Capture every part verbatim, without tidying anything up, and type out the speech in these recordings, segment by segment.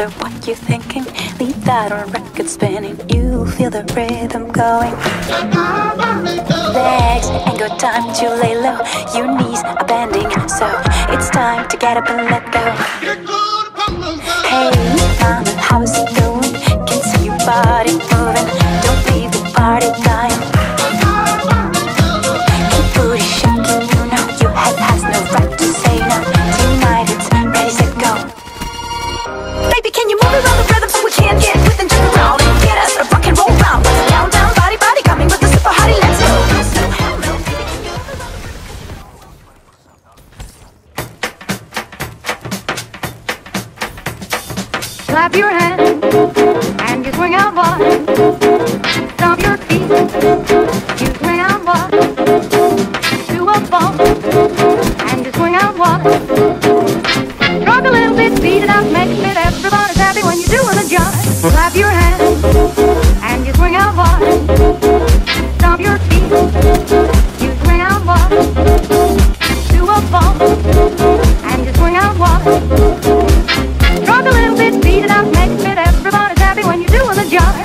matter what you're thinking, leave that on record spinning. You feel the rhythm going. Legs ain't got time to lay low. Your knees are bending, so it's time to get up and let go. Hey, mama, how's it going? Can see your body moving. Don't leave the party dying. Keep booty shaking, you know your head has no right to say no. Tonight it's ready, set, go. Baby, can you move around the rhythm so we can get with and turn around and get us a rock and roll round? Down, down, body, body, coming with the super hottie, let's go. So hell no, baby, can you move around? Clap your hands and you swing out wide. Stomp your feet, you swing out wide. Do a bump and you swing out wide. Rock a little bit, beat it out, make it. Everybody's happy when you're doing the jive. Clap your hands and you swing out wide. Stomp your feet, you swing out wide. Do a bump and you swing out wide. Rock a little bit, beat it out, make it. Everybody's happy when you're doing the jive.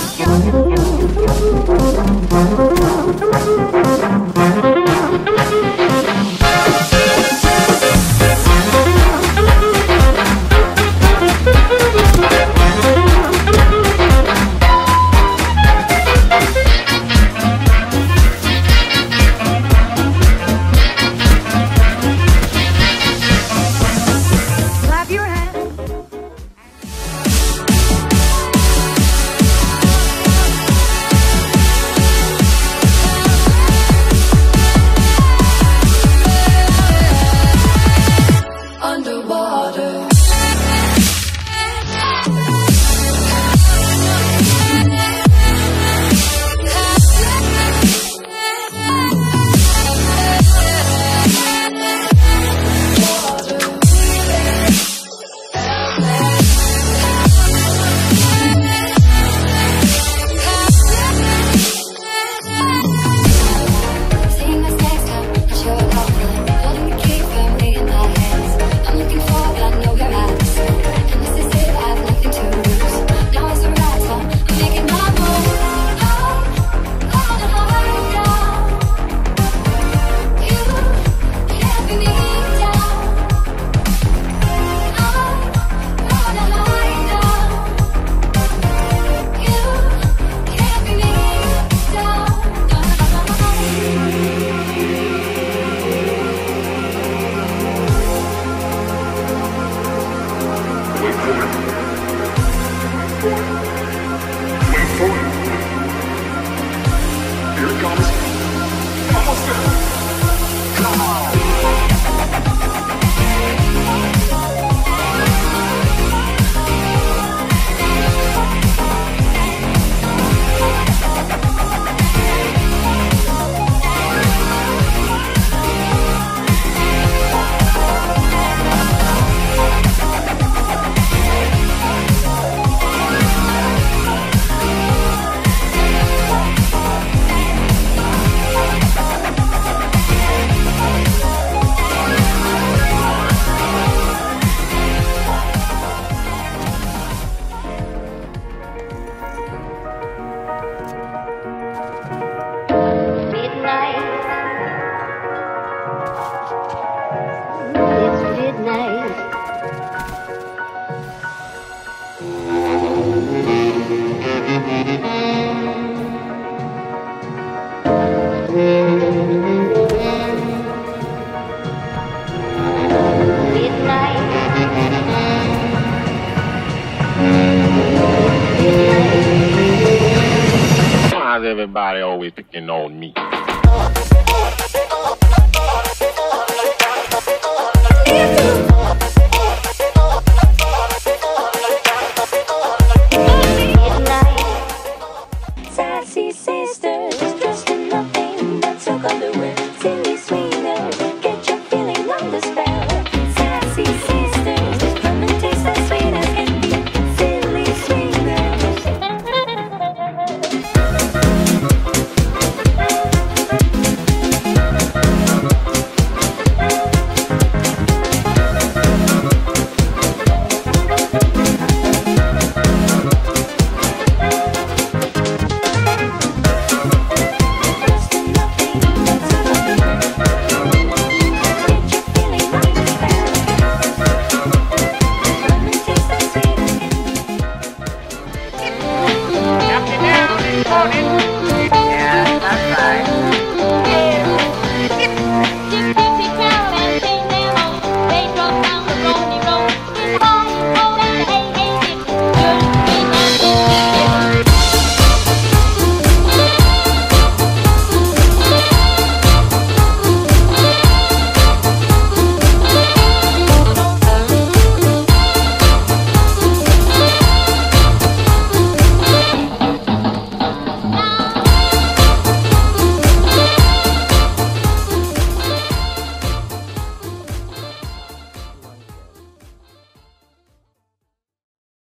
Why's everybody always picking on me? If you